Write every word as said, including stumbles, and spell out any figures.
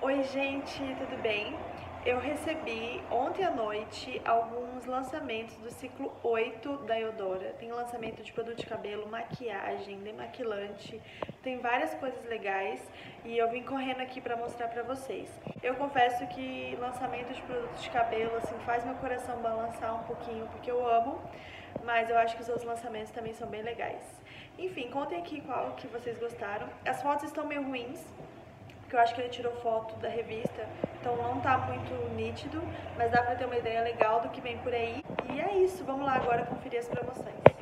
Oi gente, tudo bem? Eu recebi ontem à noite alguns lançamentos do ciclo oito da Eudora. Tem lançamento de produto de cabelo, maquiagem, demaquilante, tem várias coisas legais e eu vim correndo aqui para mostrar para vocês. Eu confesso que lançamento de produto de cabelo assim faz meu coração balançar um pouquinho porque eu amo, mas eu acho que os outros lançamentos também são bem legais. Enfim, contem aqui qual que vocês gostaram. As fotos estão meio ruins, porque eu acho que ele tirou foto da revista, então não tá muito nítido, mas dá pra ter uma ideia legal do que vem por aí. E é isso, vamos lá agora conferir as promoções.